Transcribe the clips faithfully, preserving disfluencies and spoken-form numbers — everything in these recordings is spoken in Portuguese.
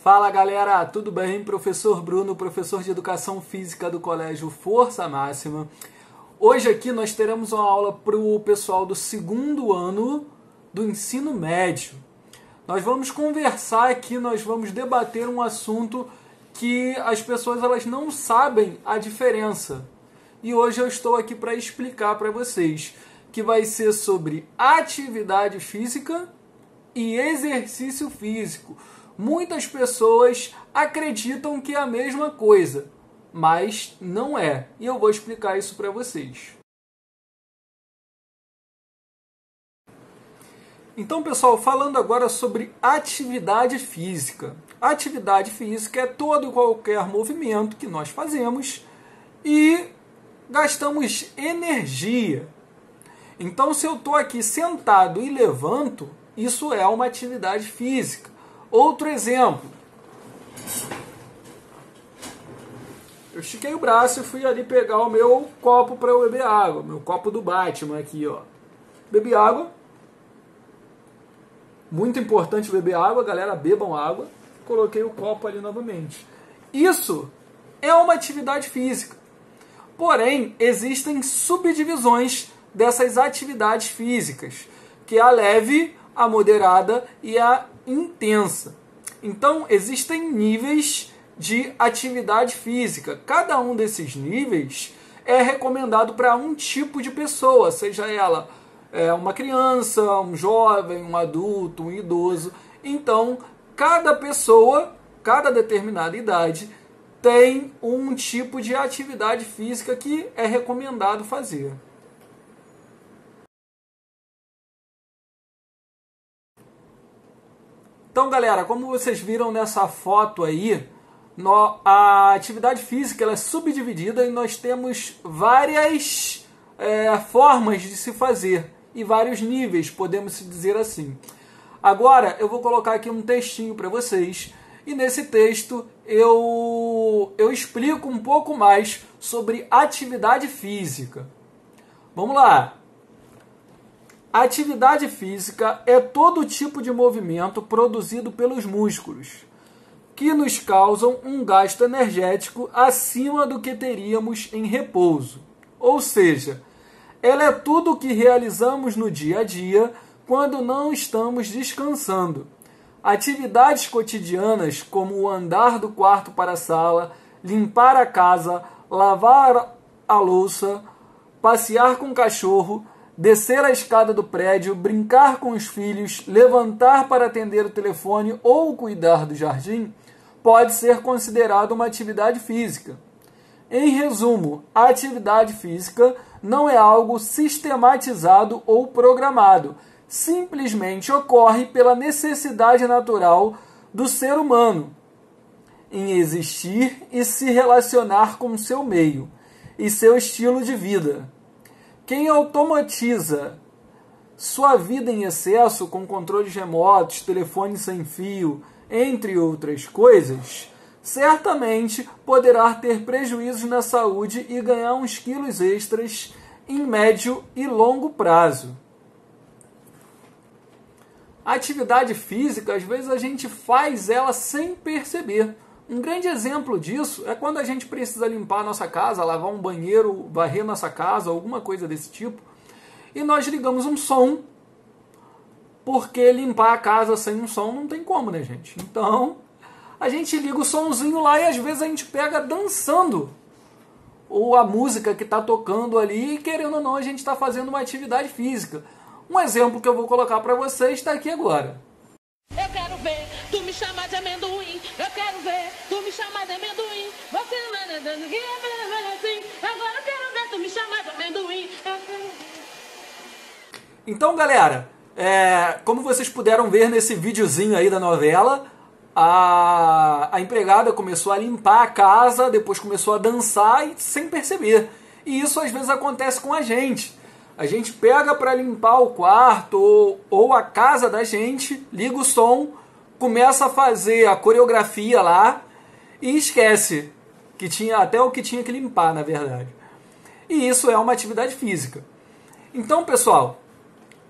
Fala galera, tudo bem? Professor Bruno, professor de Educação Física do Colégio Força Máxima. Hoje aqui nós teremos uma aula para o pessoal do segundo ano do ensino médio. Nós vamos conversar aqui, nós vamos debater um assunto que as pessoas elas não sabem a diferença. E hoje eu estou aqui para explicar para vocês, que vai ser sobre atividade física e exercício físico. Muitas pessoas acreditam que é a mesma coisa, mas não é. E eu vou explicar isso para vocês. Então, pessoal, falando agora sobre atividade física. Atividade física é todo e qualquer movimento que nós fazemos e gastamos energia. Então, se eu estou aqui sentado e levanto, isso é uma atividade física. Outro exemplo. Eu estiquei o braço e fui ali pegar o meu copo para eu beber água. Meu copo do Batman aqui, ó. Bebi água. Muito importante beber água, galera, bebam água. Coloquei o copo ali novamente. Isso é uma atividade física. Porém, existem subdivisões dessas atividades físicas, que é a leve, a moderada e a intensa. Então, existem níveis de atividade física. Cada um desses níveis é recomendado para um tipo de pessoa, seja ela é, uma criança, um jovem, um adulto, um idoso. Então, cada pessoa, cada determinada idade, tem um tipo de atividade física que é recomendado fazer. Então, galera, como vocês viram nessa foto aí, no, a atividade física ela é subdividida e nós temos várias é, formas de se fazer e vários níveis, podemos dizer assim. Agora, eu vou colocar aqui um textinho para vocês e nesse texto eu, eu explico um pouco mais sobre atividade física. Vamos lá! A atividade física é todo tipo de movimento produzido pelos músculos, que nos causam um gasto energético acima do que teríamos em repouso. Ou seja, ela é tudo o que realizamos no dia a dia quando não estamos descansando. Atividades cotidianas como o andar do quarto para a sala, limpar a casa, lavar a louça, passear com o cachorro, descer a escada do prédio, brincar com os filhos, levantar para atender o telefone ou cuidar do jardim, pode ser considerado uma atividade física. Em resumo, a atividade física não é algo sistematizado ou programado, simplesmente ocorre pela necessidade natural do ser humano em existir e se relacionar com seu meio e seu estilo de vida. Quem automatiza sua vida em excesso com controles remotos, telefone sem fio, entre outras coisas, certamente poderá ter prejuízos na saúde e ganhar uns quilos extras em médio e longo prazo. A atividade física, às vezes a gente faz ela sem perceber. Um grande exemplo disso é quando a gente precisa limpar a nossa casa, lavar um banheiro, varrer nossa casa, alguma coisa desse tipo, e nós ligamos um som, porque limpar a casa sem um som não tem como, né, gente? Então, a gente liga o somzinho lá e às vezes a gente pega dançando ou a música que está tocando ali e, querendo ou não, a gente está fazendo uma atividade física. Um exemplo que eu vou colocar para vocês está aqui agora. Eu quero ver tu me chamar de amendoim. Eu quero ver tu me chamar de amendoim. Você não vai andando aqui, assim. Agora eu quero ver tu me chamar de amendoim. Então, galera, é, como vocês puderam ver nesse videozinho aí da novela, a, a empregada começou a limpar a casa, depois começou a dançar e sem perceber. E isso às vezes acontece com a gente. A gente pega para limpar o quarto ou, ou a casa da gente, liga o som, começa a fazer a coreografia lá e esquece que tinha até o que tinha que limpar, na verdade. E isso é uma atividade física. Então, pessoal,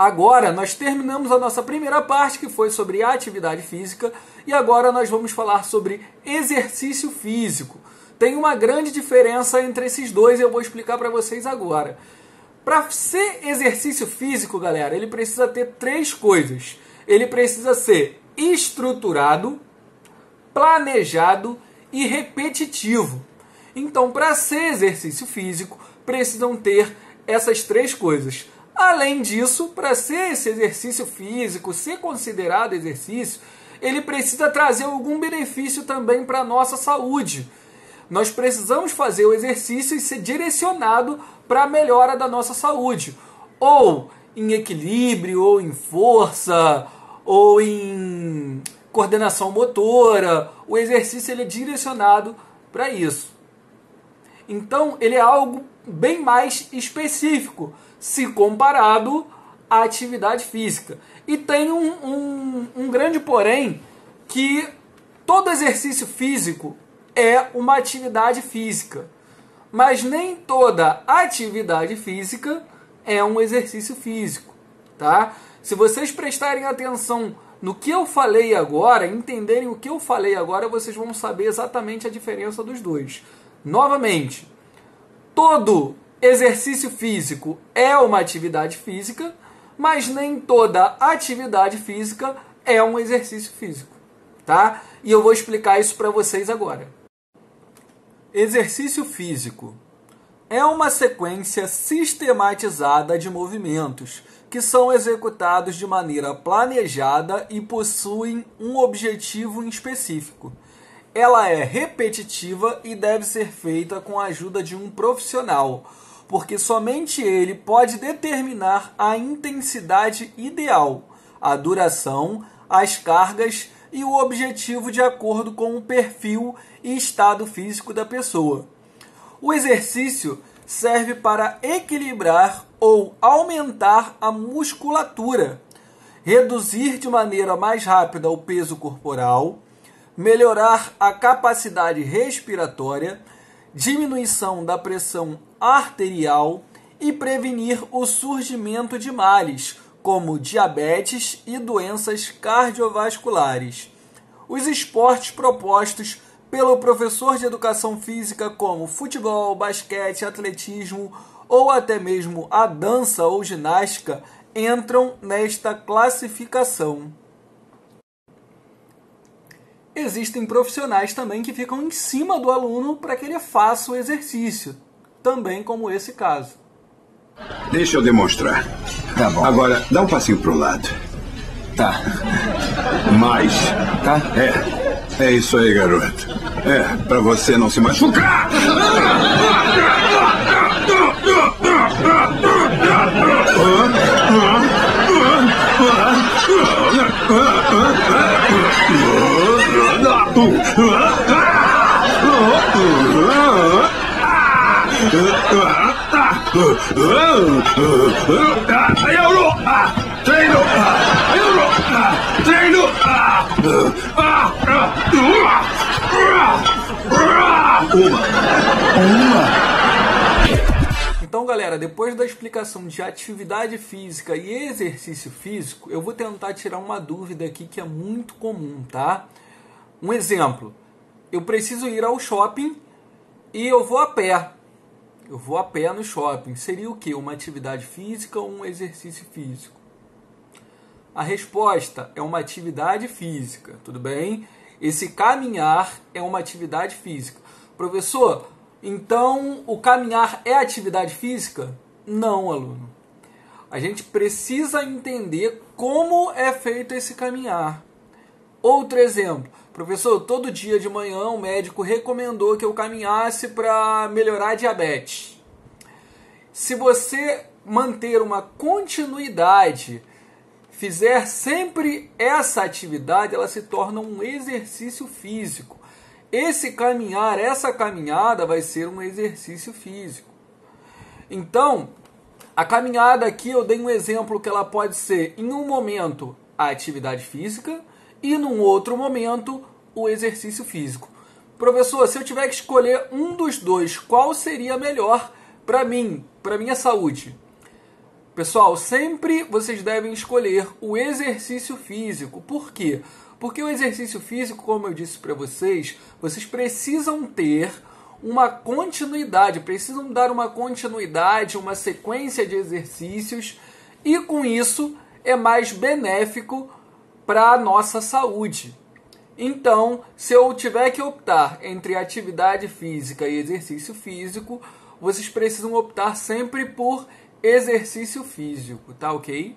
agora nós terminamos a nossa primeira parte, que foi sobre atividade física, e agora nós vamos falar sobre exercício físico. Tem uma grande diferença entre esses dois e eu vou explicar para vocês agora. Para ser exercício físico, galera, ele precisa ter três coisas. Ele precisa ser estruturado, planejado e repetitivo. Então, para ser exercício físico, precisam ter essas três coisas. Além disso, para ser esse exercício físico, ser considerado exercício, ele precisa trazer algum benefício também para a nossa saúde. Nós precisamos fazer o exercício e ser direcionado para a melhora da nossa saúde. Ou em equilíbrio, ou em força, ou em coordenação motora. O exercício ele é direcionado para isso. Então, ele é algo bem mais específico, se comparado à atividade física. E tem um, um, um grande porém, que todo exercício físico é uma atividade física. Mas nem toda atividade física é um exercício físico, tá? Se vocês prestarem atenção no que eu falei agora, entenderem o que eu falei agora, vocês vão saber exatamente a diferença dos dois. Novamente, todo exercício físico é uma atividade física, mas nem toda atividade física é um exercício físico, tá? E eu vou explicar isso para vocês agora. Exercício físico é uma sequência sistematizada de movimentos que são executados de maneira planejada e possuem um objetivo específico. Ela é repetitiva e deve ser feita com a ajuda de um profissional, porque somente ele pode determinar a intensidade ideal, a duração, as cargas e o objetivo de acordo com o perfil e estado físico da pessoa. O exercício serve para equilibrar ou aumentar a musculatura, reduzir de maneira mais rápida o peso corporal, melhorar a capacidade respiratória, diminuição da pressão arterial e prevenir o surgimento de males, como diabetes e doenças cardiovasculares. Os esportes propostos pelo professor de educação física, como futebol, basquete, atletismo ou até mesmo a dança ou ginástica, entram nesta classificação. Existem profissionais também que ficam em cima do aluno para que ele faça o exercício, também como esse caso. Deixa eu demonstrar. Tá bom. Agora, dá um passinho pro lado. Tá. Mais. Tá? É. É isso aí, garoto. É, pra você não se machucar. Treino! Treino! Uma! Uma! Então, galera, depois da explicação de atividade física e exercício físico, eu vou tentar tirar uma dúvida aqui que é muito comum, tá? Um exemplo, eu preciso ir ao shopping e eu vou a pé. Eu vou a pé no shopping. Seria o quê? Uma atividade física ou um exercício físico? A resposta é uma atividade física, tudo bem? Esse caminhar é uma atividade física. Professor, então o caminhar é atividade física? Não, aluno. A gente precisa entender como é feito esse caminhar. Outro exemplo. Professor, todo dia de manhã o médico recomendou que eu caminhasse para melhorar a diabetes. Se você manter uma continuidade, fizer sempre essa atividade, ela se torna um exercício físico. Esse caminhar, essa caminhada vai ser um exercício físico. Então, a caminhada aqui eu dei um exemplo que ela pode ser, em um momento, a atividade física e, num outro momento, o exercício físico. Professor, se eu tiver que escolher um dos dois, qual seria melhor para mim, para minha saúde? Pessoal, sempre vocês devem escolher o exercício físico. Por quê? Porque o exercício físico, como eu disse para vocês, vocês precisam ter uma continuidade, precisam dar uma continuidade, uma sequência de exercícios, e com isso é mais benéfico para a nossa saúde. Então, se eu tiver que optar entre atividade física e exercício físico, vocês precisam optar sempre por exercício físico, tá ok?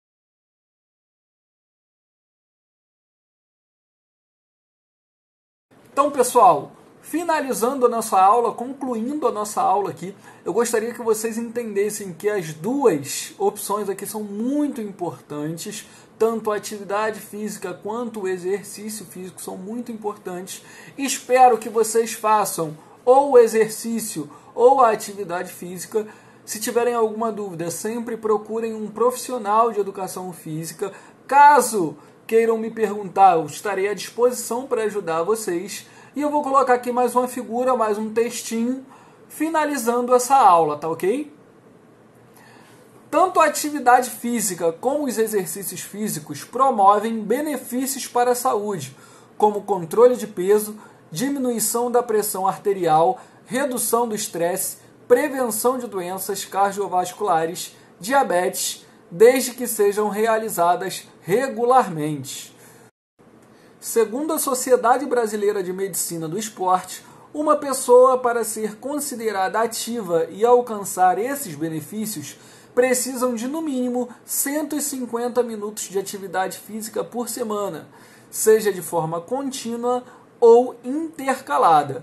Então, pessoal, finalizando a nossa aula, concluindo a nossa aula aqui, eu gostaria que vocês entendessem que as duas opções aqui são muito importantes, tanto a atividade física quanto o exercício físico são muito importantes. Espero que vocês façam ou o exercício ou a atividade física. Se tiverem alguma dúvida, sempre procurem um profissional de educação física. Caso queiram me perguntar, eu estarei à disposição para ajudar vocês. E eu vou colocar aqui mais uma figura, mais um textinho, finalizando essa aula, tá ok? Tanto a atividade física como os exercícios físicos promovem benefícios para a saúde, como controle de peso, diminuição da pressão arterial, redução do estresse, prevenção de doenças cardiovasculares, diabetes, desde que sejam realizadas regularmente. Segundo a Sociedade Brasileira de Medicina do Esporte, uma pessoa, para ser considerada ativa e alcançar esses benefícios, precisam de no mínimo cento e cinquenta minutos de atividade física por semana, seja de forma contínua ou intercalada.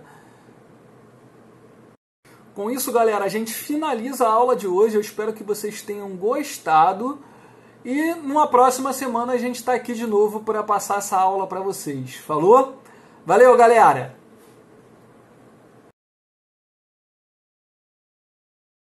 Com isso, galera, a gente finaliza a aula de hoje. Eu espero que vocês tenham gostado. E numa próxima semana a gente está aqui de novo para passar essa aula para vocês. Falou? Valeu, galera!